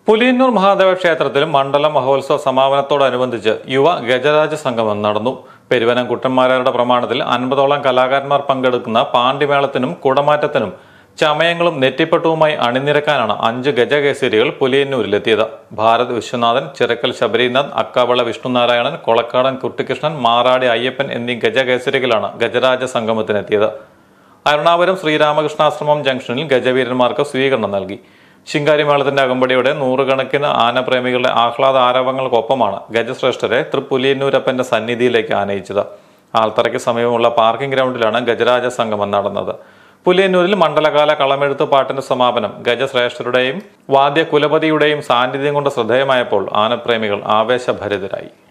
പുലിയന്നൂർ മഹാദേവ ക്ഷേത്രത്തിൽ മണ്ഡല മഹോത്സവ സമാപനത്തോടനുബന്ധിച്ച് യുവ ഗജരാജ സംഗമം നടന്നു. പെരുവനം കുട്ടന്മാരാരുടെ പ്രമാണത്തിൽ 50ഓളം കലാകാരന്മാർ പങ്കെടുക്കുന്ന പാണ്ടിമേളത്തിനും കുടമാറ്റത്തിനും ചമയങ്ങളും നെറ്റിപ്പട്ടവുമായി അണിനിരക്കാനാണ് 5 ഗജകേസരികൾ പുലിയന്നൂരിലെത്തിയത്. ഭാരത് വിശ്വനാഥൻ, ചിറക്കൽ ശബരിനാഥ്, അക്കാവള വിഷ്ണുനാരായണൻ, കൊളക്കാടൻ കുട്ടിക്കൃഷ്ണൻ, മാറാടി അയ്യപ്പൻ എന്നീ ഗജകേസരികളാണ് ഗജരാജ സംഗമത്തിനെത്തിയത്. എറണാകുളം ശ്രീരാമകൃഷ്ണാശ്രമം ജംഗ്ഷനിൽ ഗജവീരന്മാർക്ക് സ്വീകരണം നൽകി. ശിങ്കാരിമേളത്തിന്റെ അകമ്പടിയോടെ നൂറുകണക്കിന് ആനപ്രേമികളുടെ ആഹ്ലാദ ആരവങ്ങൾക്കൊപ്പമാണ് ഗജശ്രേഷ്ഠരെ തൃപ്പുലിയന്നൂരപ്പന്റെ സന്നിധിയിലേക്ക് ആനയിച്ചത്. ആൽത്തറയ്ക്ക് സമീപമുള്ള പാർക്കിംഗ് ഗ്രൗണ്ടിലാണ് ഗജരാജ സംഗമം നടന്നത്. പുലിയന്നൂരിൽ മണ്ഡലകാല കളമെഴുത്ത് പാട്ടിന്റെ സമാപനം ഗജശ്രേഷ്ഠരുടെയും വാദ്യ കുലപതിയുടെയും സാന്നിധ്യം കൊണ്ട് ശ്രദ്ധേയമായപ്പോൾ ആനപ്രേമികൾ ആവേശഭരിതരായി.